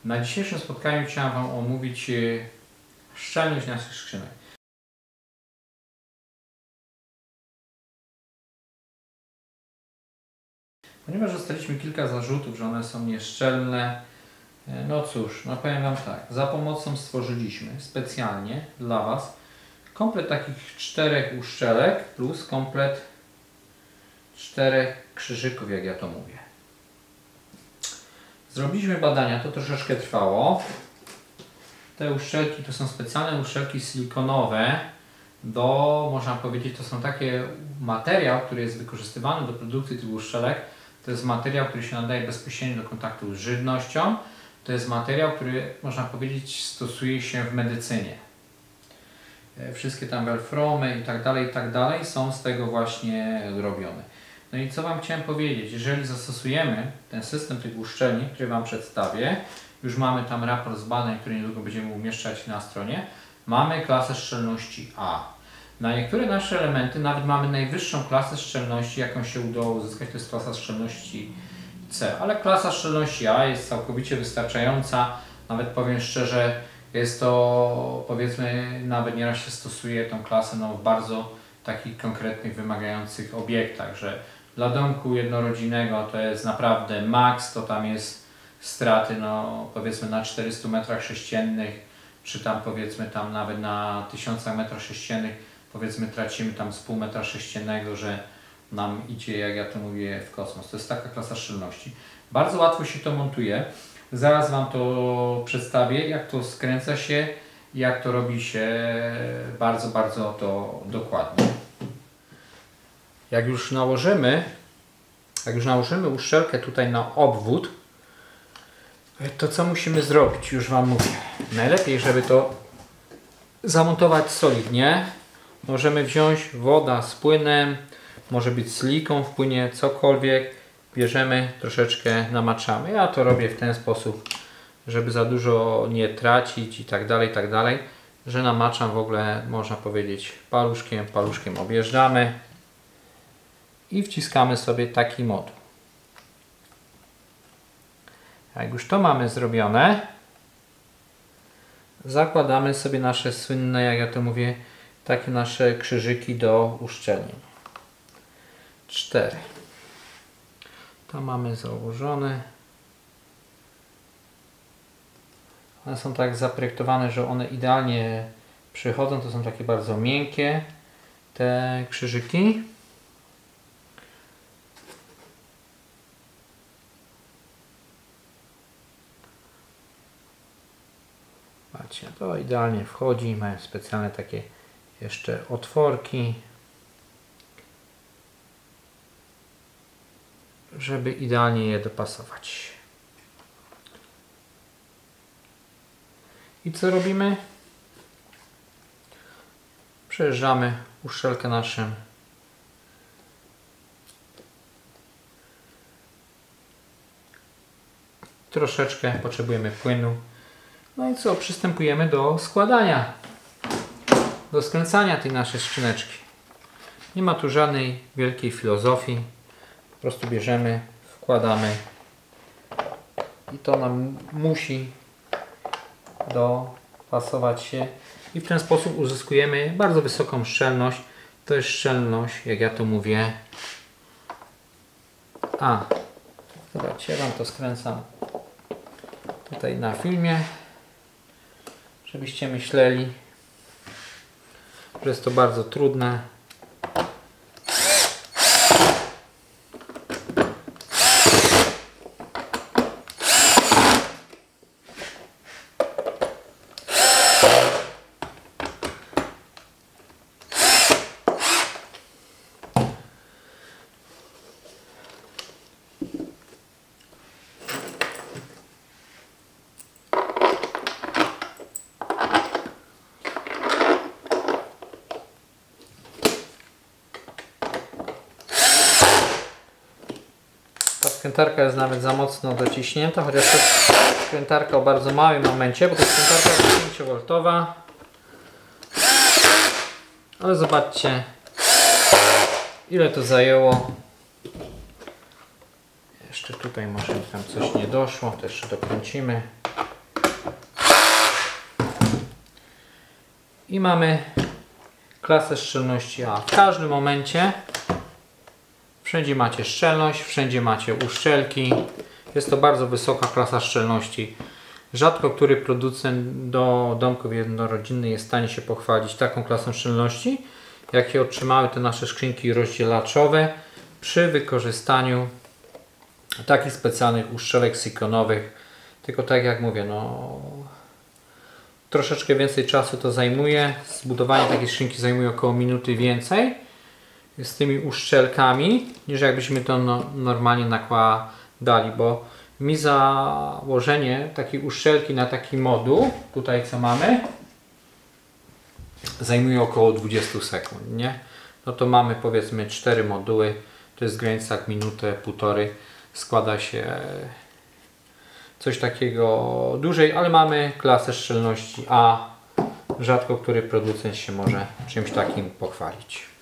Na dzisiejszym spotkaniu chciałem Wam omówić szczelność naszych skrzynek. Ponieważ dostaliśmy kilka zarzutów, że one są nieszczelne, no cóż, no powiem Wam tak, za pomocą stworzyliśmy specjalnie dla Was komplet takich 4 uszczelek plus komplet 4 krzyżyków, jak ja to mówię. Zrobiliśmy badania, to troszeczkę trwało. Te uszczelki to są specjalne uszczelki silikonowe można powiedzieć, to są takie materiał, który jest wykorzystywany do produkcji tych uszczelek. To jest materiał, który się nadaje bezpośrednio do kontaktu z żywnością. To jest materiał, który, można powiedzieć, stosuje się w medycynie. Wszystkie tam welfromy i tak dalej są z tego właśnie robione. No i co Wam chciałem powiedzieć, jeżeli zastosujemy ten system tych uszczelni, który Wam przedstawię, już mamy tam raport z badań, który niedługo będziemy umieszczać na stronie, mamy klasę szczelności A. Na niektóre nasze elementy nawet mamy najwyższą klasę szczelności, jaką się udało uzyskać, to jest klasa szczelności C. Ale klasa szczelności A jest całkowicie wystarczająca, nawet powiem szczerze, jest to, powiedzmy, nawet nieraz się stosuje tą klasę w bardzo takich konkretnych, wymagających obiektach, że dla domku jednorodzinnego to jest naprawdę maks, to tam jest straty, powiedzmy na 400 m3, czy tam powiedzmy tam nawet na 1000 m3, powiedzmy tracimy tam z pół metra sześciennego, że nam idzie, jak ja to mówię, w kosmos. To jest taka klasa szczelności. Bardzo łatwo się to montuje. Zaraz Wam to przedstawię, jak to skręca się, jak to robi się bardzo to dokładnie. Jak już nałożymy uszczelkę tutaj na obwód, to co musimy zrobić? Już Wam mówię. Najlepiej, żeby to zamontować solidnie, możemy wziąć woda z płynem, może być silikon w płynie, cokolwiek. Bierzemy, troszeczkę namaczamy. Ja to robię w ten sposób, żeby za dużo nie tracić i tak dalej, że namaczam w ogóle, można powiedzieć, paluszkiem objeżdżamy i wciskamy sobie taki moduł. Jak już to mamy zrobione, zakładamy sobie nasze słynne, jak ja to mówię, takie nasze krzyżyki do uszczelnień. 4. To mamy założone. One są tak zaprojektowane, że one idealnie przychodzą. To są takie bardzo miękkie te krzyżyki. Patrzcie, to idealnie wchodzi. Mają specjalne takie jeszcze otworki, żeby idealnie je dopasować. I co robimy? Przejeżdżamy uszczelkę naszym troszeczkę potrzebujemy płynu. No i co? Przystępujemy do składania, do skręcania tej naszej skrzyneczki. Nie ma tu żadnej wielkiej filozofii. Po prostu bierzemy, wkładamy i to nam musi dopasować się i w ten sposób uzyskujemy bardzo wysoką szczelność. To jest szczelność, jak ja to mówię, A. Zobaczcie, ja Wam to skręcam tutaj na filmie, żebyście myśleli, że jest to bardzo trudne. Skrętarka jest nawet za mocno dociśnięta, chociaż to jest skrętarka o bardzo małym momencie, bo to jest skrętarka 5V. Ale zobaczcie, ile to zajęło. Jeszcze tutaj może tam coś nie doszło, to jeszcze dokręcimy. I mamy klasę szczelności A. W każdym momencie wszędzie macie szczelność, wszędzie macie uszczelki. Jest to bardzo wysoka klasa szczelności. Rzadko który producent do domków jednorodzinnych jest w stanie się pochwalić taką klasą szczelności, jakie otrzymały te nasze skrzynki rozdzielaczowe przy wykorzystaniu takich specjalnych uszczelek silikonowych. Tylko tak jak mówię, no troszeczkę więcej czasu to zajmuje. Zbudowanie takiej skrzynki zajmuje około minuty więcej z tymi uszczelkami, niż jakbyśmy to normalnie nakładali, bo mi założenie takiej uszczelki na taki moduł, tutaj co mamy, zajmuje około 20 sekund, nie? No to mamy powiedzmy 4 moduły, to jest w granicach minutę, półtorej, składa się coś takiego dłużej, ale mamy klasę szczelności A. Rzadko który producent się może czymś takim pochwalić.